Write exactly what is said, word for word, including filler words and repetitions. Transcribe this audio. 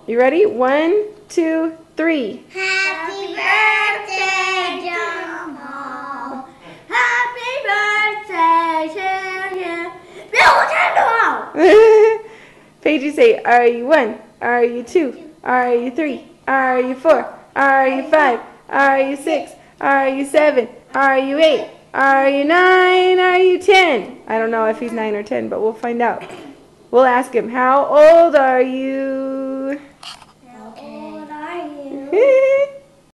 You ready? One, two, three. Happy birthday, Jumbo. Happy birthday to you. Bill Jumbo. Paige, you say, are you one? Are you two? Are you three? Are you four? Are you five? Are you six? Are you seven? Are you eight? Are you nine? Are you ten? I don't know if he's nine or ten, but we'll find out. We'll ask him, how old are you? How old are you?